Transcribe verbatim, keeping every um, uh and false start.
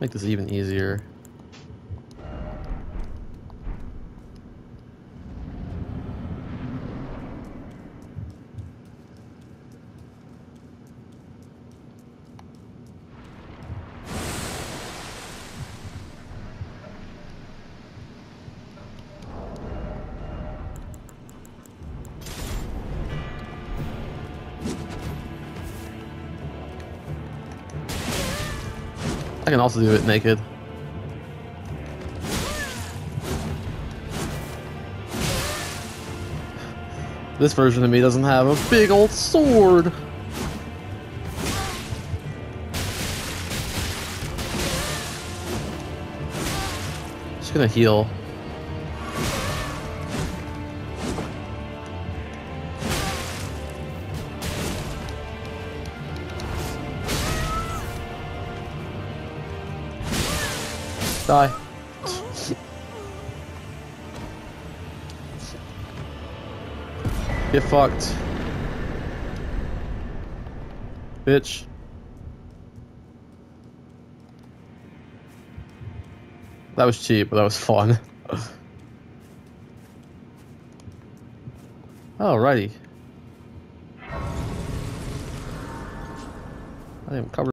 Make this even easier. I can also do it naked. This version of me doesn't have a big old sword. Just gonna heal. Die. Get fucked. Bitch. That was cheap, but that was fun. Alrighty. I am covered.